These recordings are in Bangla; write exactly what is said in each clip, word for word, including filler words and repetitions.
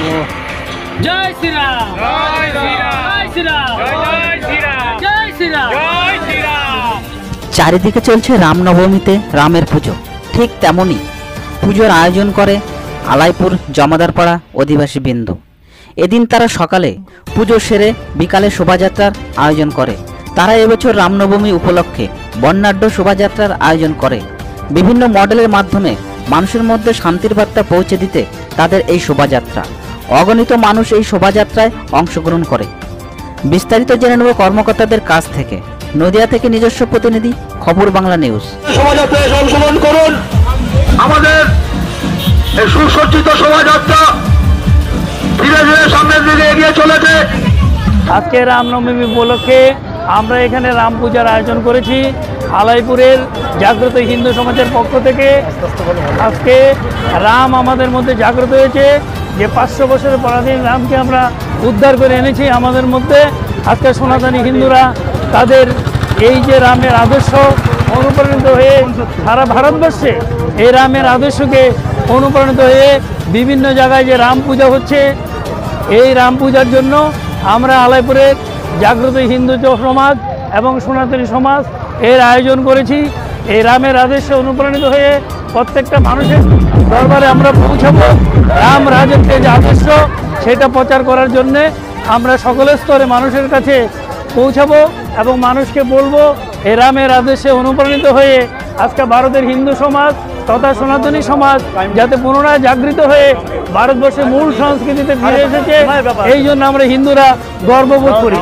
জয় শ্রীরাম, জয় শ্রীরাম, জয় শ্রীরাম, জয় শ্রীরাম, জয় শ্রীরাম। চারিদিকে চলছে রামনবমীতে রামের পুজো। ঠিক তেমনি পুজোর আয়োজন করে আলাইপুর জমাদারপাড়া অধিবাসী বৃন্দ। এদিন তারা সকালে পুজো সেরে বিকালে শোভাযাত্রার আয়োজন করে। তারা এবছর রামনবমী উপলক্ষে বর্ণাঢ্য শোভাযাত্রার আয়োজন করে। বিভিন্ন মডেলের মাধ্যমে মানুষের মধ্যে শান্তির বার্তা পৌঁছে দিতে তাদের এই শোভাযাত্রা। অগণিত মানুষ এই শোভাযাত্রায় অংশগ্রহণ করে। বিস্তারিত জেনে নেব কর্মকর্তাদের কাছ থেকে। নদিয়া থেকে নিজস্ব প্রতিনিধি, খবর বাংলা নিউজ। শোভাযাত্রায় অংশগ্রহণ করুন। আমাদের এই সুসজ্জিত শোভাযাত্রা ধীরে ধীরে সামনের দিকে এগিয়ে চলেছে। আজকে রামনবমী উপলক্ষে আমরা এখানে রাম পূজার আয়োজন করেছি আলাইপুরের জাগ্রত হিন্দু সমাজের পক্ষ থেকে। আজকে রাম আমাদের মধ্যে জাগ্রত হয়েছে, যে পাঁচশো বছরের পরাধীন রামকে আমরা উদ্ধার করে এনেছি আমাদের মধ্যে। আজকে সনাতনী হিন্দুরা তাদের এই যে রামের আদর্শ অনুপ্রাণিত হয়ে সারা ভারতবর্ষে এই রামের আদর্শকে অনুপ্রাণিত হয়ে বিভিন্ন জায়গায় যে রাম পূজা হচ্ছে, এই রাম পূজার জন্য আমরা আলাইপুরের জাগ্রত হিন্দু সমাজ এবং সনাতনী সমাজ এর আয়োজন করেছি। এই রামের আদর্শে অনুপ্রাণিত হয়ে প্রত্যেকটা মানুষের দরবারে আমরা পৌঁছাবো। রাম রাজত্বের যে আদর্শ সেটা প্রচার করার জন্যে আমরা সকলের স্তরে মানুষের কাছে পৌঁছাবো এবং মানুষকে বলবো এই রামের আদর্শে অনুপ্রাণিত হয়ে আজকে ভারতের হিন্দু সমাজ তথা সনাতনী সমাজ যাতে পুনরায় জাগৃত হয়ে ভারতবর্ষের মূল সংস্কৃতিতে ফিরে এসেছে, এই জন্য আমরা হিন্দুরা গর্ববোধ করি।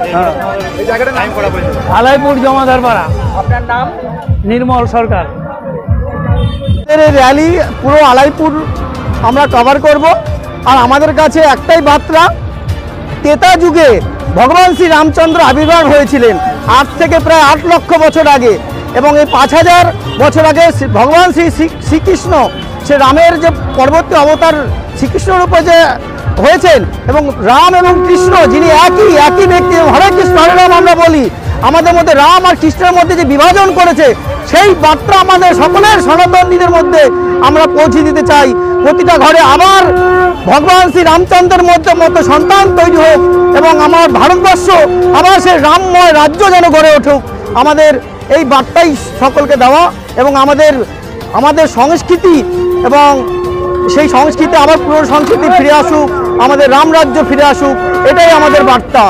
আলাইপুর জমাদারপাড়া। আপনার নাম? নির্মল সরকার। র্যালি পুরো আলাইপুর আমরা কভার করব। আর আমাদের কাছে একটাই বার্তা, ত্রেতা যুগে ভগবান শ্রী রামচন্দ্র আবির্ভাব হয়েছিলেন আজ থেকে প্রায় আট লক্ষ বছর আগে, এবং এই পাঁচ হাজার বছর আগে ভগবান শ্রী শ্রীকৃষ্ণ সে রামের যে পরবর্তী অবতার শ্রীকৃষ্ণ রূপে যে হয়েছেন, এবং রাম এবং কৃষ্ণ যিনি একই একই ব্যক্তি, হরে কৃষ্ণ হরে রাম আমরা বলি, আমাদের মধ্যে রাম আর কৃষ্ণের মধ্যে যে বিভাজন করেছে সেই বার্তা আমাদের সকলের সনাতনীদের মধ্যে আমরা পৌঁছে দিতে চাই। প্রতিটা ঘরে আবার ভগবান শ্রী রামচন্দ্রের মধ্যে মতো সন্তান তৈরি হোক এবং আমার ভারতবর্ষ আবার সে রামময় রাজ্য যেন গড়ে উঠুক, আমাদের এই বার্তাই সকলকে দেওয়া। এবং আমাদের আমাদের সংস্কৃতি এবং সেই সংস্কৃতি আবার পুরো সংস্কৃতি ফিরে আসুক, আমাদের রাম রাজ্য ফিরে আসুক, এটাই আমাদের বার্তা।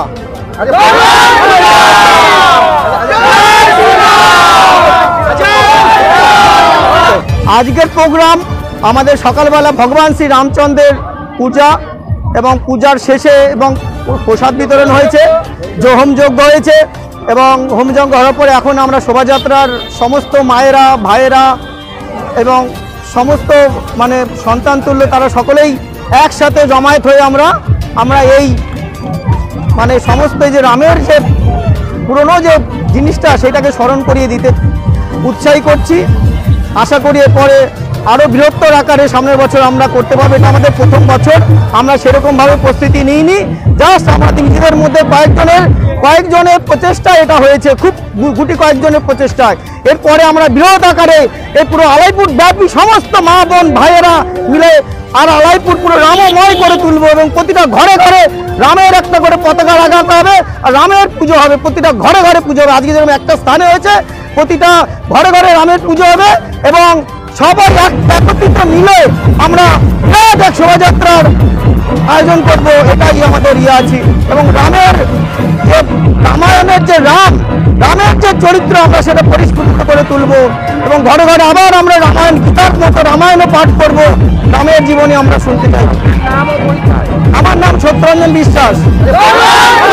আজকের প্রোগ্রাম আমাদের সকালবেলা ভগবান শ্রী রামচন্দ্রের পূজা এবং পূজার শেষে এবং প্রসাদ বিতরণ হয়েছে, হোম যজ্ঞ হয়েছে, এবং হোম যজ্ঞ হওয়ার পরে এখন আমরা শোভাযাত্রার সমস্ত মায়েরা ভাইয়েরা এবং সমস্ত মানে সন্তান তুল্য তারা সকলেই একসাথে জমায়েত হয়ে আমরা আমরা এই মানে সমস্ত যে রামের যে পুরনো যে জিনিসটা সেটাকে স্মরণ করিয়ে দিতে উৎসাহী করছি। আশা করি এরপরে আরও বৃহত্তর আকারে সামনের বছর আমরা করতে পারবো। এটা আমাদের প্রথম বছর, আমরা সেরকমভাবে প্রস্তুতি নিইনি, জাস্ট আমাদের নিজেদের মধ্যে কয়েকজনের কয়েকজনের প্রচেষ্টা এটা হয়েছে, খুব গুটি কয়েকজনের প্রচেষ্টায়। এরপরে আমরা বৃহৎ আকারে এই পুরো আলাইপুর ব্যাপী সমস্ত মা বোন ভাইয়েরা মিলে আর আলাইপুর পুরো রামময় করে তুলবো, এবং প্রতিটা ঘরে ঘরে রামের একটা করে পতাকা লাগাতে হবে আর রামের পুজো হবে, প্রতিটা ঘরে ঘরে পুজো হবে। আজকে যেরকম একটা স্থানে হয়েছে প্রতিটা ঘরে ঘরে রামের পুজো হবে, এবং সবাই এক একত্রিত মিলে আমরা এক শোভাযাত্রার আয়োজন করব, এটাই আমাদের ইয়ে আছে। এবং রামের যে রামায়ণের যে রাম রামের যে চরিত্র আমরা সেটা পরিস্ফুটিত করে তুলব, এবং ঘরে ঘরে আবার আমরা রামায়ণ গীতার মতো রামায়ণও পাঠ করব, রামের জীবনী আমরা শুনতে চাই। আমার নাম সত্যরঞ্জন বিশ্বাস।